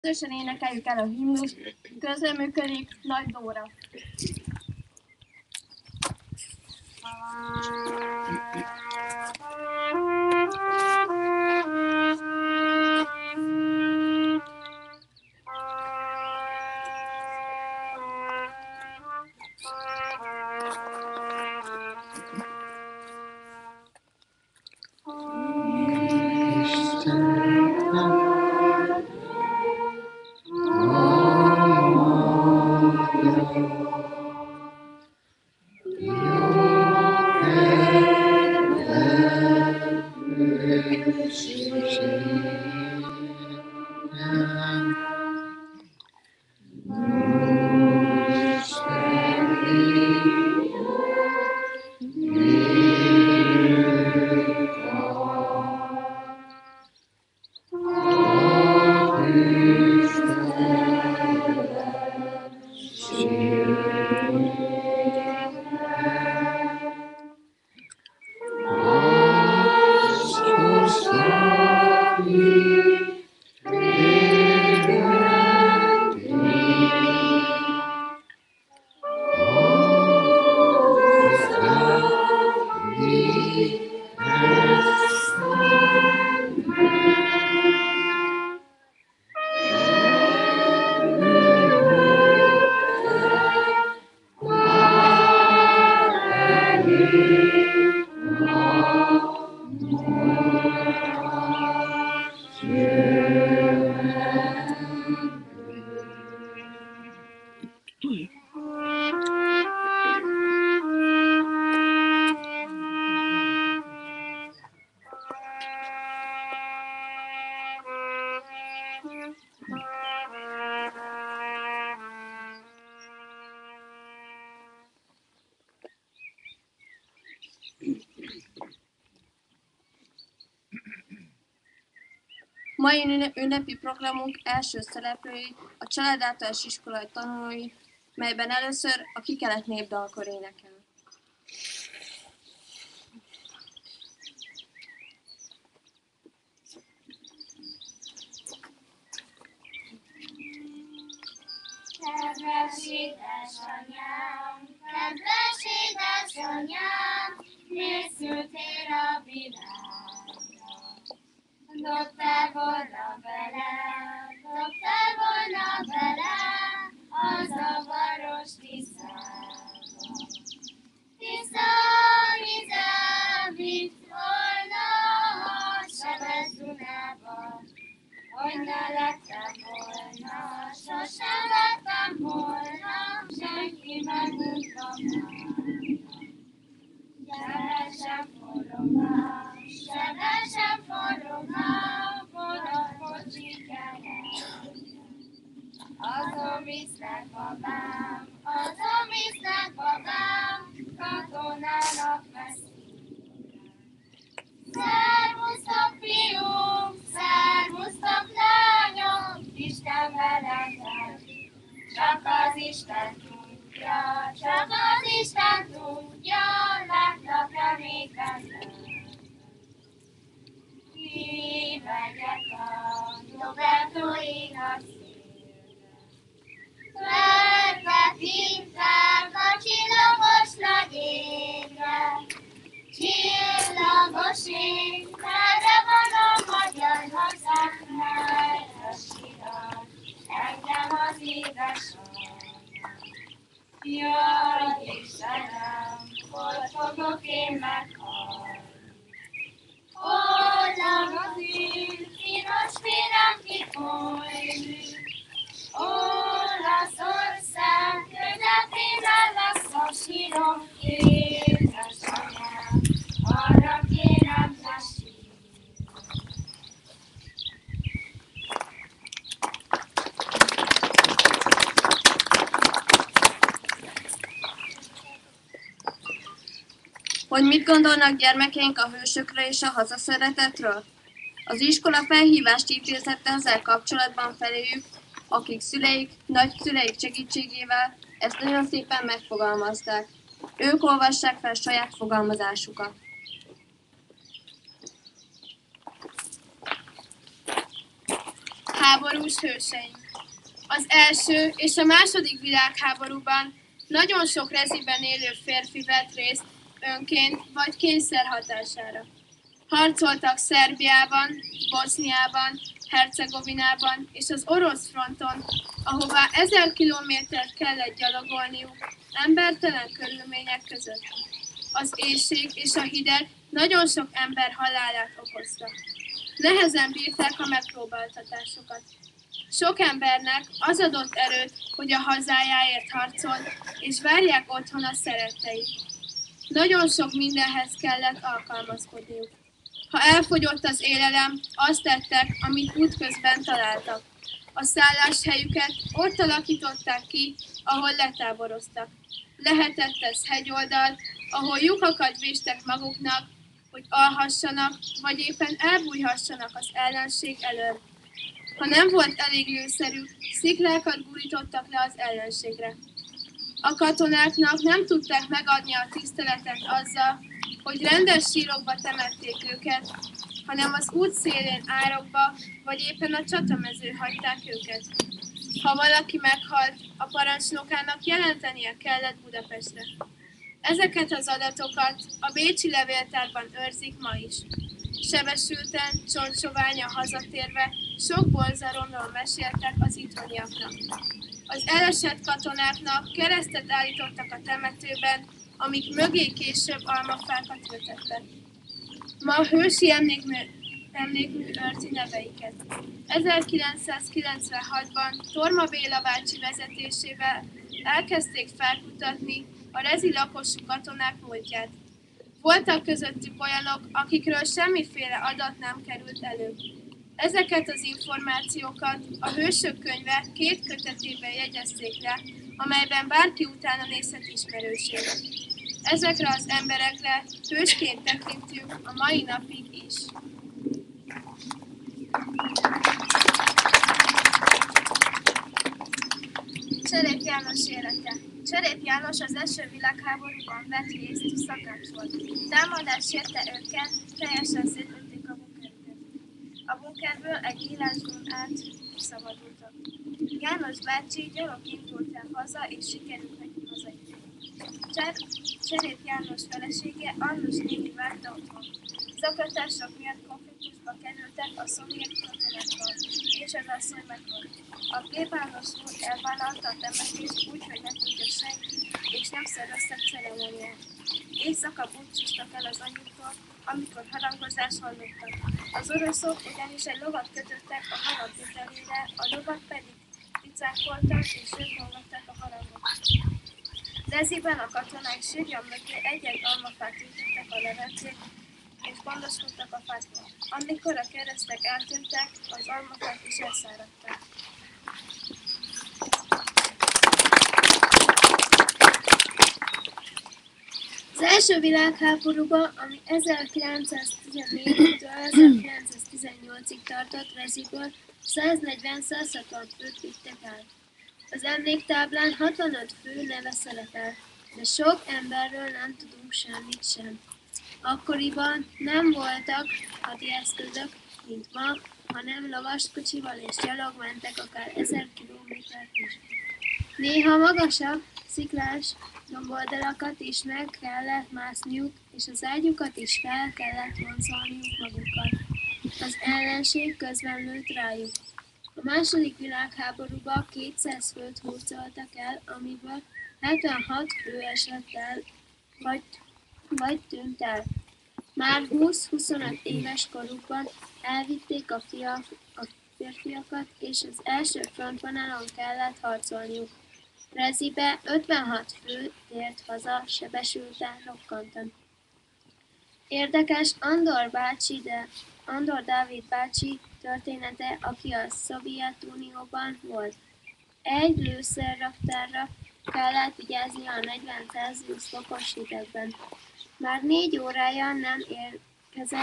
Közösen énekeljük el a himnuszt, közreműködik Nagy Dóra. Mai ünnepi programunk első szereplői a Család Általános Iskolai tanulói, melyben először a Kikelet népdalkar énekel. Kedves édesanyám, kedves édesanyám, készültél a világra. Dobtál volna bele a zavaros Tiszába. Tisza vize vitt volna a sebes Dunába, hogy ne lettem volna, sosem lettem volna, senki megmondta már. Sebesen forrong a vonatkocsik el. Azon visznek babám, katonának veszik. Szervusztok fiúk, szervusztok lányok, Isten veletek. Csak az Isten tudja, láttak-e még bennem. Kimegyek a Robertoig a szélre. Feltekintek a csillagos nagy égre. Csillagos ég, merre van a magyar hazám, merre sirat engem az édesanyám. Jaj, Istenem, hogy fogok én meghalni? Hollan az piros vérem kifolyni, Olaszország közepében lesz a sírom, édesanyám, arra kérem, ne sírj. Hogy mit gondolnak gyermekeink a hősökről és a hazaszeretetről? Az iskola felhívást intézett ezzel kapcsolatban feléjük, akik szüleik, nagyszüleik segítségével ezt nagyon szépen megfogalmazták. Ők olvassák fel saját fogalmazásukat. Háborús hőseink. Az első és a második világháborúban nagyon sok reziben élő férfi vett részt önként vagy kényszer hatására. Harcoltak Szerbiában, Boszniában, Hercegovinában és az orosz fronton, ahová 1000 kilométert kellett gyalogolniuk embertelen körülmények között. Az éhség és a hideg nagyon sok ember halálát okozta. Nehezen bírták a megpróbáltatásokat. Sok embernek az adott erőt, hogy a hazájáért harcol, és várják otthon a szeretteit. Nagyon sok mindenhez kellett alkalmazkodniuk. Ha elfogyott az élelem, azt tettek, amit útközben találtak. A szálláshelyüket ott alakították ki, ahol letáboroztak. Lehetett ez hegyoldal, ahol lyukakat véstek maguknak, hogy alhassanak, vagy éppen elbújhassanak az ellenség elől. Ha nem volt elég lőszerük, sziklákat gurítottak le az ellenségre. A katonáknak nem tudták megadni a tiszteletet azzal, hogy rendes sírokba temették őket, hanem az út szélén árokba, vagy éppen a csatamezőn hagyták őket. Ha valaki meghalt, a parancsnokának jelentenie kellett Budapestre. Ezeket az adatokat a bécsi levéltárban őrzik ma is. Sebesülten, csontsoványa hazatérve, sok borzalomról meséltek az itthoniaknak. Az elesett katonáknak keresztet állítottak a temetőben, amik mögé később almafákat ültettek. Ma a hősi emlékmű őrzi neveiket. 1996-ban Torma Béla bácsi vezetésével elkezdték felkutatni a rezi lakosú katonák múltját. Voltak közöttük olyanok, akikről semmiféle adat nem került elő. Ezeket az információkat a Hősök könyve 2 kötetében jegyezték le, amelyben bárki utána nézhet ismerőségre. Ezekre az emberekre hősként tekintünk a mai napig is. Cserép János élete. Cserép János az első világháborúban vett részt, szakács volt. Támadás érte őket, teljesen szétlőtték a bunkerüket. A bunkerből egy írásban át szabadultak. János bácsi gyalog indult el haza, és sikerült neki hazajutni. Cserép János felesége, Annus néni várta otthon. Zaklatások miatt konfliktusba kerültek a szovjet katonákkal, és az asszony meghalt. A plébános úr elvállalta a temetést úgy, hogy ne tudja senki, és nem szerveztek ceremóniát. Éjszaka búcsúztak el az anyjuktól, amikor harangozást hallottak. Az oroszok ugyanis egy lovat kötöttek a harang kötelére, a lovak pedig picákoltak, és ők hallgatták a harangot. Reziben a katonák sírja mögé egy-egy almafát ültettek a levelcét, és gondoskodtak a fákról. Amikor a keresztek eltűntek, az almafák is elszáradtak. Az első világháborúban, ami 1914-től 1918-ig tartott, Reziből 140-160 főt vittek el. Az emléktáblán 65 fő neve szerepel, de sok emberről nem tudunk semmit sem. Akkoriban nem voltak hadieszközök, mint ma, hanem lovaskocsival és gyalog mentek akár 1000 kilométert is. Néha magasabb, sziklás domboldalakat is meg kellett mászniuk, és az ágyukat is fel kellett vonzolniuk magukkal. Az ellenség közben lőtt rájuk. A második világháborúban 200 főt hurcoltak el, amiből 76 fő esett el, vagy tűnt el. Már 20-25 éves korukban elvitték a férfiakat, és az első frontvonalon kellett harcolniuk. Rezibe 56 fő tért haza, sebesülten, rokkantan. Érdekes Andor Dávid bácsi története, aki a Szovjetunióban volt. Egy lőszerraktárra kellett vigyázni a 40 Celsius fokos hidegben. Már 4 órája nem érkezett